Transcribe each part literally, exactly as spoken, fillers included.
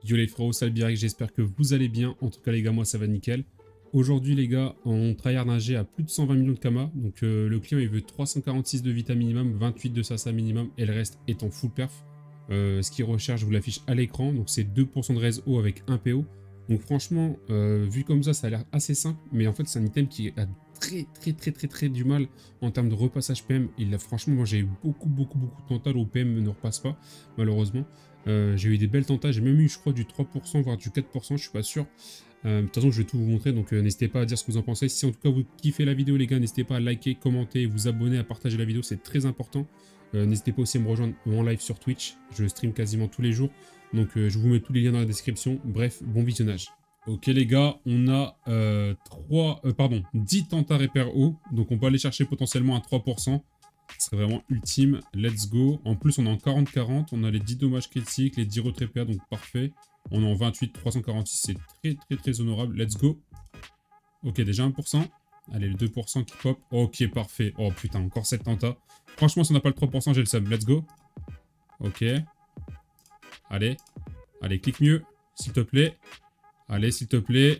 Yo les frérots, salut Birek, j'espère que vous allez bien. En tout cas les gars, moi ça va nickel. Aujourd'hui les gars, on tryhard un G à plus de cent vingt millions de Kama. Donc euh, le client il veut trois cent quarante-six de Vita minimum, vingt-huit de Sasa minimum et le reste est en full perf. Euh, ce qu'il recherche, je vous l'affiche à l'écran. Donc c'est deux pour cent de raise haut avec un P O. Donc franchement, euh, vu comme ça, ça a l'air assez simple. Mais en fait c'est un item qui a très très très très très du mal en termes de repassage P M. Il a franchement, moi j'ai eu beaucoup beaucoup beaucoup de tentales où P M ne repasse pas, malheureusement. Euh, j'ai eu des belles tentales, j'ai même eu je crois du trois pour cent voire du quatre pour cent, je suis pas sûr. Euh, de toute façon je vais tout vous montrer, donc euh, n'hésitez pas à dire ce que vous en pensez. Si en tout cas vous kiffez la vidéo les gars, n'hésitez pas à liker, commenter, vous abonner, à partager la vidéo, c'est très important. Euh, n'hésitez pas aussi à me rejoindre en live sur Twitch, je stream quasiment tous les jours, donc euh, je vous mets tous les liens dans la description. Bref, bon visionnage. Ok les gars, on a euh, trois, euh, pardon, dix tentas repères haut, donc on peut aller chercher potentiellement à trois pour cent. Ce serait vraiment ultime, let's go. En plus on est en quarante quarante, on a les dix dommages critiques, les dix retraits P A, donc parfait. On est en vingt-huit, trois cent quarante-six, c'est très très très honorable, let's go. Ok, déjà un pour cent. Allez, le deux pour cent qui pop. Ok, parfait. Oh putain, encore sept tentas. Franchement, si on n'a pas le trois pour cent, j'ai le sub, let's go. Ok. Allez, allez, clique mieux, s'il te plaît. Allez, s'il te plaît.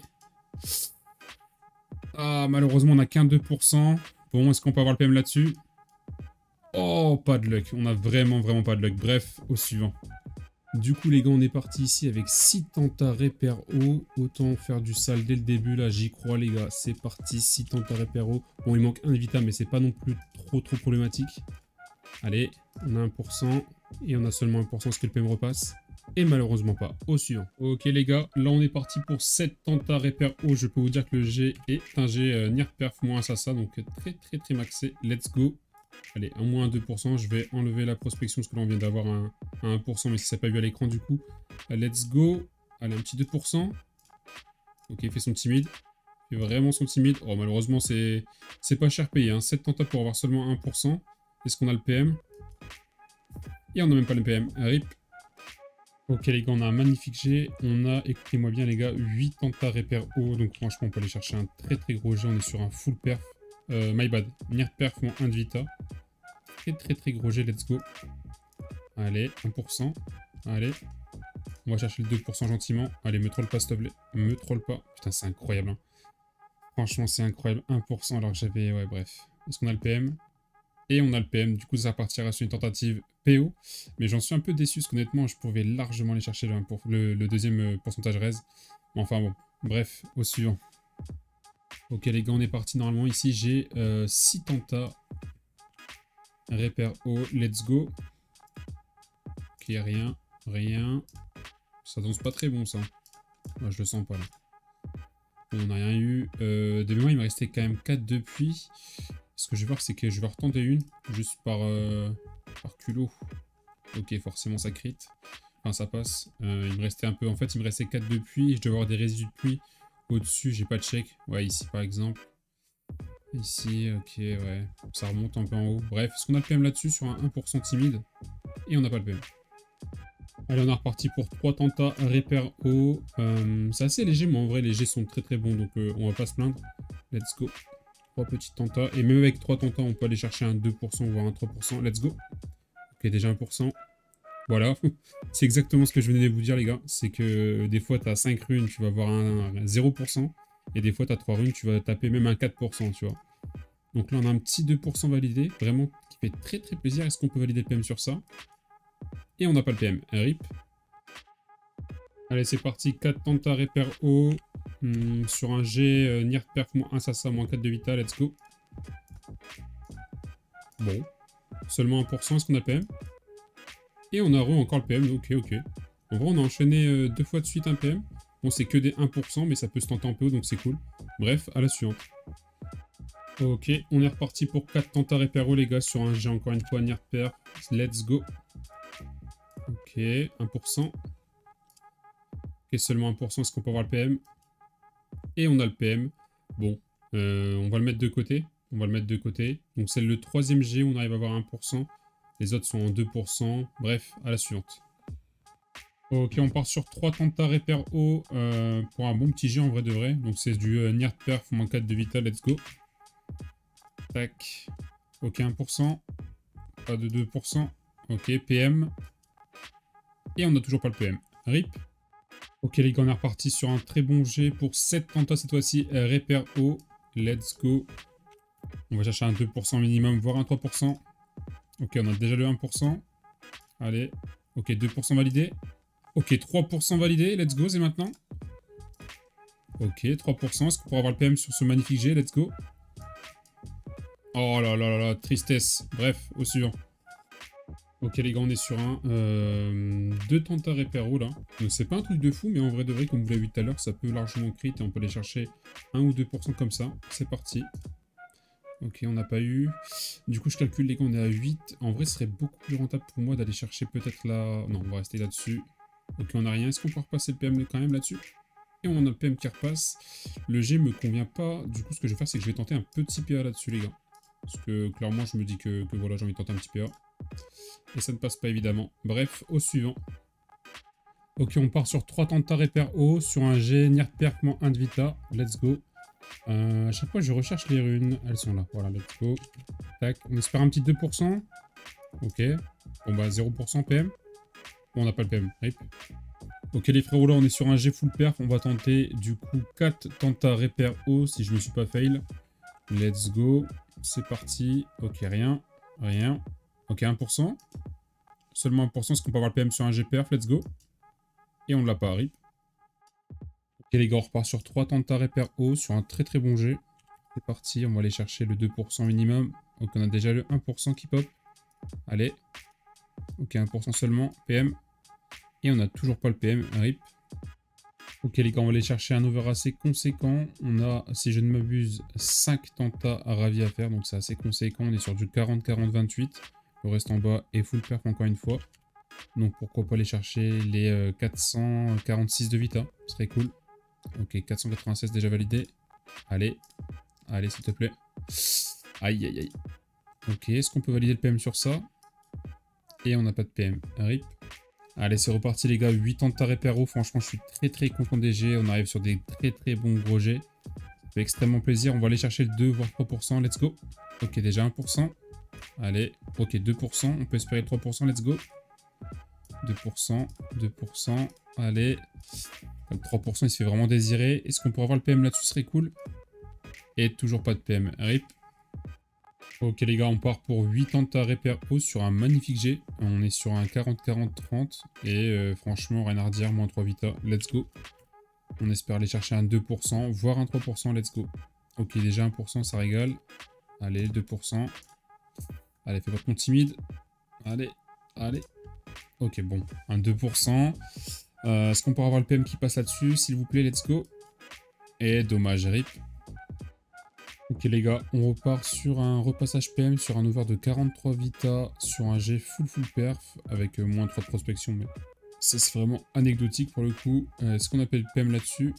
Ah, malheureusement, on n'a qu'un deux pour cent. Bon, est-ce qu'on peut avoir le P M là-dessus? Oh, pas de luck. On a vraiment, vraiment pas de luck. Bref, au suivant. Du coup, les gars, on est parti ici avec six tentas repères haut. Autant faire du sale dès le début, là. J'y crois, les gars. C'est parti. six tentas repères haut. Bon, il manque un de Vita, mais c'est pas non plus trop, trop problématique. Allez, on a un pour cent. Et on a seulement un pour cent, ce que le P M repasse. Et malheureusement pas. Au suivant. Ok, les gars. Là, on est parti pour sept tentas repères haut. Je peux vous dire que le G est un G euh, Nier Perf moins Sasa. Donc, très, très, très maxé. Let's go. Allez, un moins deux pour cent, je vais enlever la prospection parce que là on vient d'avoir un, un un pour cent, mais si ça n'a pas vu à l'écran du coup. Let's go. Allez, un petit deux pour cent. Ok, il fait son timide. Il fait vraiment son timide. Oh, malheureusement, c'est pas cher payé. Hein. sept tentas pour avoir seulement un pour cent. Est-ce qu'on a le P M? Et on n'a même pas le P M. Rip. Ok, les gars, on a un magnifique G. On a, écoutez-moi bien, les gars, huit tentas repères haut. Donc, franchement, on peut aller chercher un très très gros G. On est sur un full perf. Euh, my bad. Nier perf moins un de Vita. Très très très gros G, let's go. Allez, un pour cent. Allez. On va chercher le deux pour cent gentiment. Allez, me troll pas, s'il te plaît. Me troll pas. Putain, c'est incroyable. Hein. Franchement, c'est incroyable. un pour cent alors que j'avais... Ouais, bref. Est-ce qu'on a le P M? Et on a le P M. Du coup, ça partira sur une tentative P O. Mais j'en suis un peu déçu parce qu'honnêtement, je pouvais largement aller chercher le, pour... le, le deuxième pourcentage raise. Enfin bon. Bref, au suivant. Ok, les gars, on est parti. Normalement, ici, j'ai euh, six tentas. Repère haut, let's go. Ok, rien, rien. Ça danse pas très bon, ça. Moi, je le sens pas, là. On n'a rien eu. Euh, de mémoire, il me restait quand même quatre depuis. Ce que je vais voir, c'est que je vais retenter une, juste par, euh, par culot. Ok, forcément, ça crit. Enfin, ça passe. Euh, il me restait un peu... En fait, il me restait quatre depuis. Je dois avoir des résidus de pluie au-dessus. J'ai pas de check. Ouais, ici, par exemple. Ici, ok, ouais. Ça remonte un peu en haut. Bref, est-ce qu'on a le P M là-dessus sur un un pour cent timide? Et on n'a pas le P M. Allez, on est reparti pour trois tentas repères haut. Euh, c'est assez léger, mais en vrai, les G sont très très bons, donc euh, on va pas se plaindre. Let's go. trois petites tentas. Et même avec trois tentas, on peut aller chercher un deux pour cent, voire un trois pour cent. Let's go. Ok, déjà un pour cent. Voilà. C'est exactement ce que je venais de vous dire, les gars. C'est que des fois, tu as cinq runes, tu vas avoir un, un zéro pour cent. Et des fois, tu as trois runes, tu vas taper même un quatre pour cent, tu vois. Donc là, on a un petit deux pour cent validé. Vraiment, qui fait très très plaisir. Est-ce qu'on peut valider le P M sur ça? Et on n'a pas le P M. Rip. Allez, c'est parti. quatre tentas repères haut. Hum, sur un G, euh, Nier perf moins un Sasa, moins quatre de Vita. Let's go. Bon. Seulement un pour cent. Est-ce qu'on a le P M? Et on a re encore le P M. Ok, ok. En vrai, on a enchaîné euh, deux fois de suite un P M. Bon, c'est que des un pour cent, mais ça peut se tenter en P O, donc c'est cool. Bref, à la suivante. Ok, on est reparti pour quatre tentas repères haut, les gars, sur un G, encore une fois, Nier perf. Let's go. Ok, un pour cent. Ok, seulement un pour cent, est-ce qu'on peut avoir le P M? Et on a le P M. Bon, euh, on va le mettre de côté. On va le mettre de côté. Donc c'est le troisième G où on arrive à avoir un pour cent. Les autres sont en deux pour cent. Bref, à la suivante. Ok, on part sur trois tentas repères haut euh, pour un bon petit G en vrai de vrai. Donc c'est du euh, Nier perf, moins quatre de Vita, let's go. Tac. Ok, un pour cent. Pas de deux pour cent. Ok, P M. Et on n'a toujours pas le P M. Rip. Ok les gars, on est reparti sur un très bon jet pour sept tentas cette fois-ci. Repère haut. Let's go. On va chercher un deux pour cent minimum, voire un trois pour cent. Ok, on a déjà le un pour cent. Allez. Ok, deux pour cent validé. Ok, trois pour cent validé. Let's go, c'est maintenant. Ok, trois pour cent. Est-ce qu'on pourra avoir le P M sur ce magnifique jet? Let's go. Oh là là là là, tristesse. Bref, au suivant. Ok les gars, on est sur un euh, deux tentas repéro là. Donc c'est pas un truc de fou, mais en vrai de vrai, comme vous l'avez vu tout à l'heure, ça peut largement crit et on peut aller chercher un ou deux pour cent comme ça. C'est parti. Ok, on n'a pas eu. Du coup, je calcule les gars, on est à huit. En vrai, ce serait beaucoup plus rentable pour moi d'aller chercher peut-être là... Non, on va rester là-dessus. Ok, on n'a rien. Est-ce qu'on peut repasser le P M quand même là-dessus? Et on a le P M qui repasse. Le G me convient pas. Du coup, ce que je vais faire, c'est que je vais tenter un petit P A là-dessus, les gars. Parce que clairement, je me dis que, que voilà, j'ai envie de tenter un petit P A. Et ça ne passe pas évidemment. Bref, au suivant. Ok, on part sur trois tentas repère haut, sur un G, Nier perf moins un de vita. Let's go. Euh, à chaque fois, je recherche les runes. Elles sont là. Voilà, let's go. Tac. On espère un petit deux pour cent. Ok. Bon, bah, zéro pour cent P M. Bon, on n'a pas le P M. Rip. Ok, les frérots, là, on est sur un G full perf. On va tenter, du coup, quatre tentas repère haut, si je me suis pas fail. Let's go. C'est parti. Ok, rien. Rien. Ok, un pour cent. Seulement un pour cent, est-ce qu'on peut avoir le P M sur un G perf? Let's go. Et on ne l'a pas, rip. Ok les gars, on repart sur trois tentas repère haut, sur un très très bon G. C'est parti, on va aller chercher le deux pour cent minimum. Donc on a déjà le un pour cent qui pop. Allez. Ok, un pour cent seulement, P M. Et on n'a toujours pas le P M, rip. Ok les gars, on va aller chercher un over assez conséquent. On a, si je ne m'abuse, cinq tentas à ravi à faire, donc c'est assez conséquent. On est sur du quarante quarante vingt-huit. Le reste en bas est full perf encore une fois. Donc pourquoi pas aller chercher les euh, quatre cent quarante-six de vita. Ce serait cool. Ok, quatre cent quatre-vingt-seize déjà validé. Allez. Allez, s'il te plaît. Aïe, aïe, aïe. Ok, est-ce qu'on peut valider le P M sur ça? Et on n'a pas de P M. Rip. Allez, c'est reparti les gars. huit tentas repéro. Franchement, je suis très très content des G. On arrive sur des très très bons gros G. Ça fait extrêmement plaisir. On va aller chercher le deux voire trois pour cent. Let's go. Ok, déjà un pour cent. Allez. Ok, deux pour cent. On peut espérer trois pour cent. Let's go. deux pour cent. deux pour cent. Allez. Le trois pour cent, il se fait vraiment désirer. Est-ce qu'on pourrait avoir le P M là-dessus? Ce serait cool. Et toujours pas de P M. Rip. Ok les gars, on part pour huit tentas repère haut sur un magnifique G. On est sur un quarante quarante trente. Et euh, franchement, rien à redire, moins trois vita. Let's go. On espère aller chercher un deux pour cent, voire un trois pour cent. Let's go. Ok, déjà un pour cent, ça régale. Allez, deux pour cent. Allez, fais pas ton timide. Allez, allez. Ok, bon. Un deux pour cent. Euh, Est-ce qu'on pourra avoir le P M qui passe là-dessus? S'il vous plaît, let's go. Et dommage, rip. Ok les gars, on repart sur un repassage P M, sur un over de quarante-trois vita, sur un G full full perf, avec euh, moins trois de prospection, mais ça c'est vraiment anecdotique pour le coup. Euh, Est-ce qu'on appelle le P M là-dessus?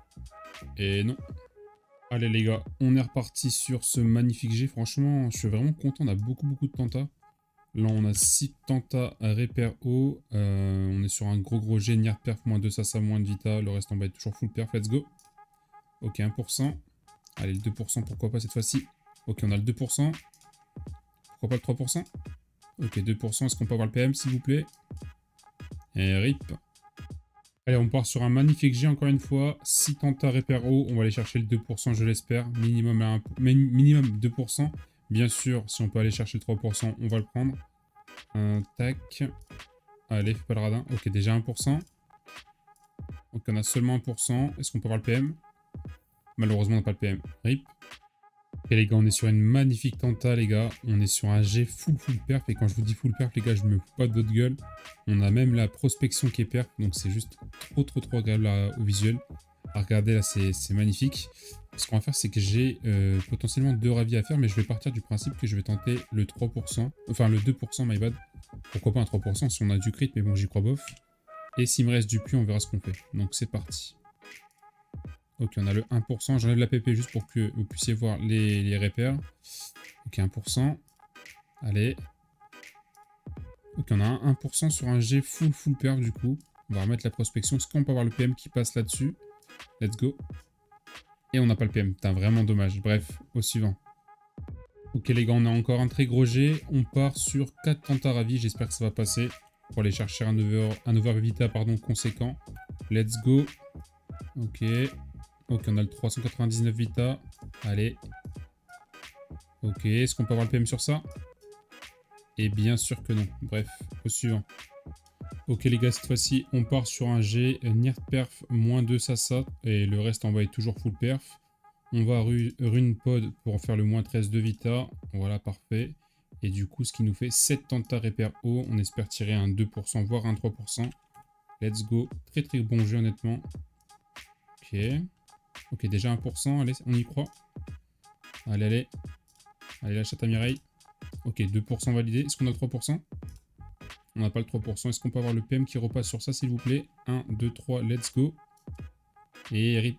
Et non. Allez les gars, on est reparti sur ce magnifique G, franchement, je suis vraiment content, on a beaucoup beaucoup de tentas. Là on a six tentas à repère haut, euh, on est sur un gros gros G, Nier perf, moins deux sasa, moins de vita, le reste en bas est toujours full perf, let's go. Ok, un pour cent. Allez, le deux pour cent, pourquoi pas cette fois-ci? Ok, on a le deux pour cent. Pourquoi pas le trois pour cent? Ok, deux pour cent, est-ce qu'on peut avoir le P M, s'il vous plaît? Et rip. Allez, on part sur un magnifique G, encore une fois. six tentas repère haut, on va aller chercher le deux pour cent, je l'espère. Minimum, à un... minimum deux pour cent. Bien sûr, si on peut aller chercher le trois pour cent, on va le prendre. Un tac. Allez, fais pas le radin. Ok, déjà un pour cent. Donc on a seulement un pour cent. Est-ce qu'on peut avoir le P M? Malheureusement, on n'a pas le P M. Rip. Et les gars, on est sur une magnifique tenta, les gars. On est sur un G full full perf. Et quand je vous dis full perf, les gars, je me fous pas de votre gueule. On a même la prospection qui est perf. Donc c'est juste trop trop trop agréable à, au visuel. À regarder là, c'est magnifique. Ce qu'on va faire, c'est que j'ai euh, potentiellement deux ravis à faire. Mais je vais partir du principe que je vais tenter le trois pour cent. Enfin, le deux pour cent, my bad. Pourquoi pas un trois pour cent si on a du crit. Mais bon, j'y crois bof. Et s'il me reste du puits, on verra ce qu'on fait. Donc c'est parti. Ok, on a le un pour cent. J'enlève la P P juste pour que vous puissiez voir les, les repères. Ok, un pour cent. Allez. Ok, on a un un pour cent sur un G full full perf du coup. On va remettre la prospection. Est-ce qu'on peut avoir le P M qui passe là-dessus? Let's go. Et on n'a pas le P M. Putain, vraiment dommage. Bref, au suivant. Ok les gars, on a encore un très gros G. On part sur quatre tentas ravis. J'espère que ça va passer. Pour aller chercher un over, un over vita pardon, conséquent. Let's go. Ok. Ok, on a le trois cent quatre-vingt-dix-neuf Vita. Allez. Ok, est-ce qu'on peut avoir le P M sur ça? Et bien sûr que non. Bref, au suivant. Ok les gars, cette fois-ci, on part sur un G, Nirt Perf, moins deux Sasa, et le reste en bas est toujours full perf. On va ru Rune Pod pour en faire le moins treize de Vita. Voilà, parfait. Et du coup, ce qui nous fait sept Tenta Repair haut. On espère tirer un deux pour cent, voire un trois pour cent. Let's go. Très très bon jeu, honnêtement. Ok. Ok, déjà un pour cent. Allez, on y croit. Allez, allez. Allez, la chatte à Mireille. Ok, deux pour cent validé. Est-ce qu'on a le trois pour cent? On n'a pas le trois pour cent. Est-ce qu'on peut avoir le P M qui repasse sur ça, s'il vous plaît? un, deux, trois, let's go. Et rip.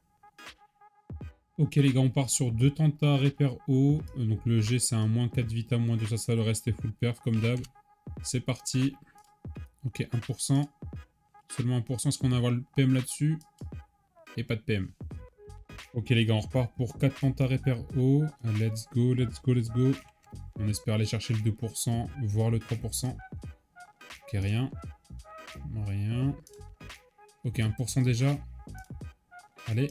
Ok les gars, on part sur deux Tenta Repair haut. Euh, donc le G, c'est un moins quatre Vita, moins deux Sasa. Le reste est full perf, comme d'hab. C'est parti. Ok, un pour cent. Seulement un pour cent. Est-ce qu'on va avoir le P M là-dessus? Et pas de P M. Ok les gars, on repart pour quatre Tenta Repair haut. Let's go, let's go, let's go. On espère aller chercher le deux pour cent, voire le trois pour cent. Ok, rien. Rien. Ok, un pour cent déjà. Allez.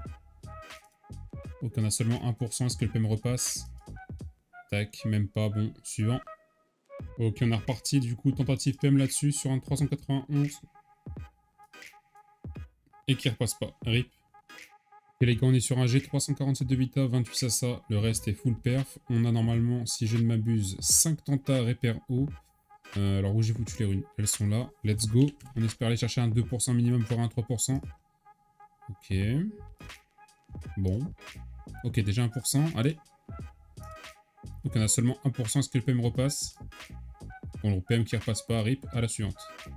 Ok, on a seulement un pour cent. Est-ce que le P M repasse? Tac, même pas. Bon, suivant. Ok, on est reparti. Du coup, tentative P M là-dessus sur un trois cent quatre-vingt-onze. Et qui repasse pas. Rip. Ok, les gars, on est sur un G trois cent quarante-sept de Vita, vingt-huit Sasa. Le reste est full perf. On a normalement, si je ne m'abuse, cinq Tenta Repair haut. Euh, alors, où j'ai foutu les runes? Elles sont là. Let's go. On espère aller chercher un deux pour cent minimum, voire un trois pour cent. Ok. Bon. Ok, déjà un pour cent. Allez. Donc, on a seulement un pour cent. Est-ce que le P M repasse? Bon, le P M qui repasse pas. Rip. À la suivante.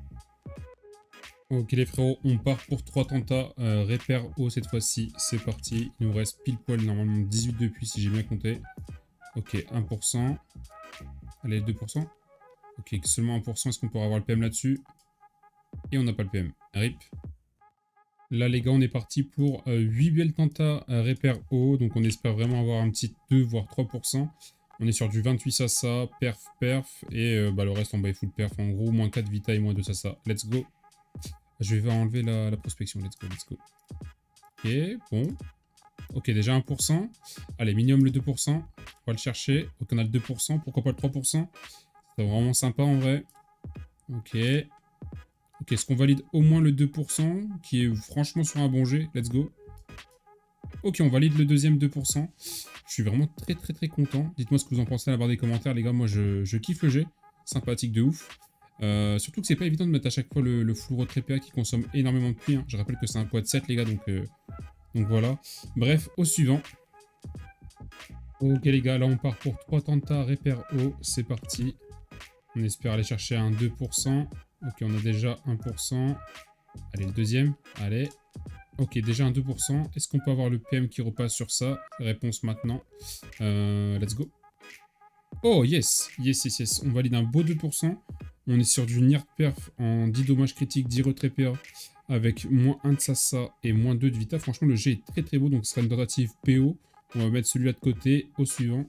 Ok, les frérots, on part pour trois Tenta. Euh, Repair haut cette fois-ci. C'est parti. Il nous reste pile poil, normalement dix-huit depuis, si j'ai bien compté. Ok, un pour cent. Allez, deux pour cent. Ok, seulement un pour cent. Est-ce qu'on pourra avoir le P M là-dessus? Et on n'a pas le P M. Rip. Là, les gars, on est parti pour euh, huit belles Tenta euh, Repair haut. Donc, on espère vraiment avoir un petit deux, voire trois pour cent. On est sur du vingt-huit Sasa, perf, perf. Et euh, bah, le reste en bas est full perf. En gros, moins quatre Vita et moins deux Sasa. Let's go. Je vais enlever la, la prospection. Let's go, let's go. Ok, bon. Ok, déjà un pour cent. Allez, minimum le deux pour cent. On va le chercher. Ok, on a le deux pour cent. Pourquoi pas le trois pour cent? C'est vraiment sympa en vrai. Ok. Ok, est-ce qu'on valide au moins le deux pour cent, qui est franchement sur un bon G? Let's go. Ok, on valide le deuxième deux pour cent. Je suis vraiment très très très content. Dites-moi ce que vous en pensez à la barre des commentaires, les gars. Moi, je, je kiffe le G. Sympathique de ouf. Euh, surtout que c'est pas évident de mettre à chaque fois le, le full retrait P A qui consomme énormément de puits. Hein. Je rappelle que c'est un poids de sept, les gars, donc, euh, donc voilà. Bref, au suivant. Ok, les gars, là, on part pour trois Tenta Repair haut. C'est parti. On espère aller chercher un deux pour cent. Ok, on a déjà un pour cent. Allez, le deuxième. Allez. Ok, déjà un deux pour cent. Est-ce qu'on peut avoir le P M qui repasse sur ça? Réponse maintenant. Euh, let's go. Oh, yes. Yes, yes, yes. On valide un beau deux pour cent. On est sur du Nirt Perf en dix dommages critiques, dix retraits P A. Avec moins un de Sasa et moins deux de Vita. Franchement, le G est très très beau. Donc, ce sera une tentative P O. On va mettre celui-là de côté. Au suivant.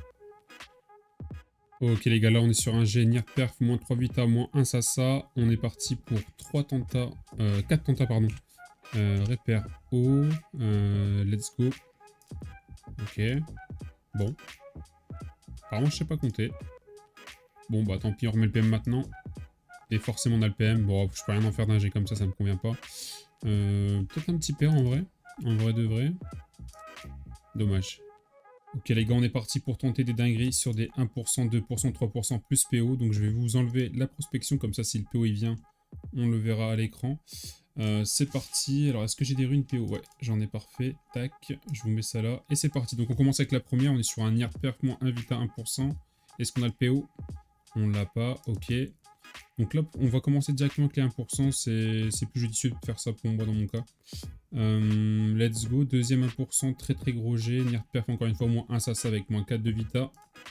Ok les gars, là on est sur un G Nirt Perf, moins trois Vita, moins un Sasa. On est parti pour trois Tenta, euh, quatre Tenta pardon. Euh, Repair haut, euh, let's go. Ok, bon. Apparemment je sais pas compter. Bon bah tant pis, on remet le P M maintenant. Et forcément on a le P M, bon je peux rien en faire d'un G comme ça, ça me convient pas. Euh, Peut-être un petit P R en vrai, en vrai de vrai. Dommage. Ok les gars, on est parti pour tenter des dingueries sur des un pour cent, deux pour cent, trois pour cent plus P O. Donc je vais vous enlever la prospection, comme ça si le P O il vient, on le verra à l'écran. Euh, c'est parti. Alors est-ce que j'ai des runes P O? Ouais, j'en ai parfait. Tac, je vous mets ça là. Et c'est parti. Donc on commence avec la première, on est sur un Nirt Perf moins un Vita un pour cent. Est-ce qu'on a le P O? On l'a pas, ok. Donc là, on va commencer directement avec les un pour cent. C'est plus judicieux de faire ça pour moi dans mon cas. Euh, let's go, deuxième un pour cent, très très gros G, Nirt Perf encore une fois, moins un Sasa avec moins quatre de Vita.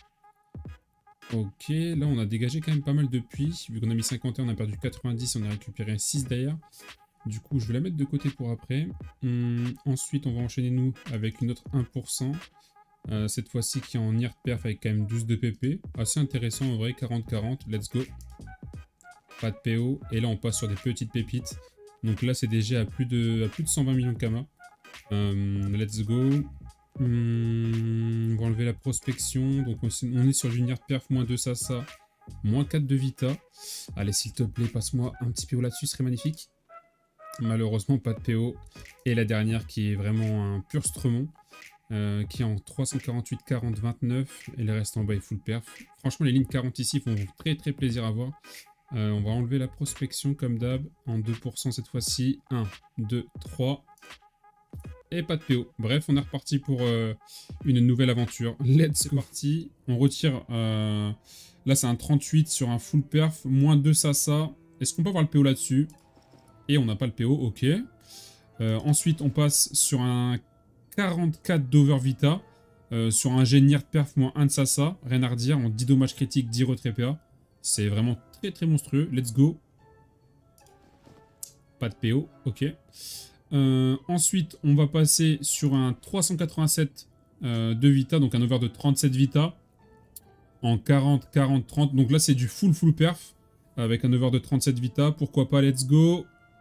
Ok, là on a dégagé quand même pas mal de puits, vu qu'on a mis cinquante et un, on a perdu quatre-vingt-dix, on a récupéré six derrière. Du coup je vais la mettre de côté pour après. Hum, ensuite on va enchaîner nous avec une autre un pour cent, euh, cette fois-ci qui est en Nirt Perf avec quand même douze de P P, assez intéressant en vrai, quarante quarante, let's go. Pas de P O, et là on passe sur des petites pépites. Donc là, c'est déjà à plus de, à plus de cent vingt millions de Kama. Euh, let's go. Hum, on va enlever la prospection. Donc on, on est sur l'univers perf, moins deux Sasa, moins quatre de Vita. Allez, s'il te plaît, passe-moi un petit P O là-dessus, ce serait magnifique. Malheureusement, pas de P O. Et la dernière qui est vraiment un pur Stremon. Euh, qui est en trois cent quarante-huit, quarante, vingt-neuf. Et le reste en bas est full perf. Franchement, les lignes quarante ici font très très plaisir à voir. Euh, on va enlever la prospection comme d'hab. En deux pour cent cette fois-ci. un, deux, trois. Et pas de P O. Bref, on est reparti pour euh, une nouvelle aventure. Let's go. Parti. On retire... Euh... Là, c'est un trente-huit sur un full perf. Moins deux Sasa. Est-ce qu'on peut avoir le P O là-dessus? Et on n'a pas le P O, ok. Euh, ensuite, on passe sur un quarante-quatre d'Over Vita. Euh, sur un Génier perf moins un de Sasa. Rien à redire. En dix dommages critiques, dix retrait P A. C'est vraiment très très monstrueux. Let's go. Pas de P O, ok. Euh, ensuite, on va passer sur un trois cent quatre-vingt-sept euh, de Vita. Donc un over de trente-sept Vita. En quarante, quarante, trente. Donc là, c'est du full full perf. Avec un over de trente-sept Vita. Pourquoi pas, let's go.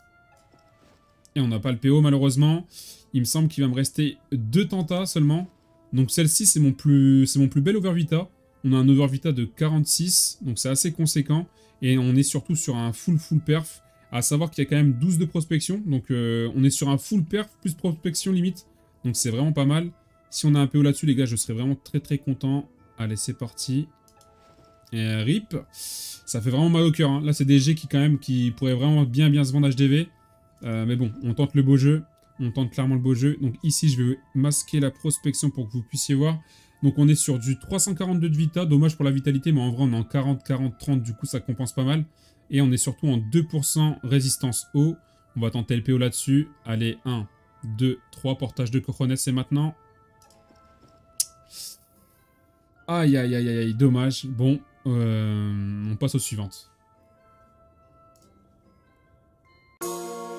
Et on n'a pas le P O malheureusement. Il me semble qu'il va me rester deux tentas seulement. Donc celle-ci c'est mon plus c'est mon plus bel over Vita. On a un over Vita de quarante-six. Donc c'est assez conséquent. Et on est surtout sur un full full perf. À savoir qu'il y a quand même douze de prospection. Donc euh, on est sur un full perf plus prospection limite. Donc c'est vraiment pas mal. Si on a un P O là-dessus les gars, je serais vraiment très très content. Allez, c'est parti. Et rip. Ça fait vraiment mal au cœur. Hein. Là c'est des G qui quand même qui pourraient vraiment bien bien se vendre H D V. Euh, mais bon, on tente le beau jeu. On tente clairement le beau jeu. Donc ici, je vais masquer la prospection pour que vous puissiez voir. Donc on est sur du trois cent quarante-deux de Vita. Dommage pour la vitalité, mais en vrai, on est en quarante, quarante, trente. Du coup, ça compense pas mal. Et on est surtout en deux pour cent résistance eau. On va tenter le P O là-dessus. Allez, un, deux, trois. Portage de Cojones, c'est maintenant. Aïe, aïe, aïe, aïe, dommage. Bon, euh, on passe aux suivantes.